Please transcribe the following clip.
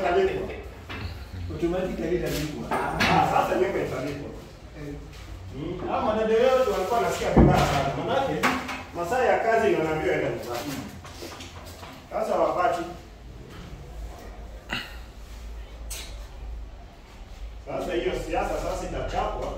italipwa. Automatically italipwa. Sasa nyumba italipwa. Hao madereva wetu walikuwa nasikia vibaya sana. Manake masaa ya kazi ndio naambiwa enda nyumbani. Sasa wapati. Sasa hiyo siasa sasa itachapwa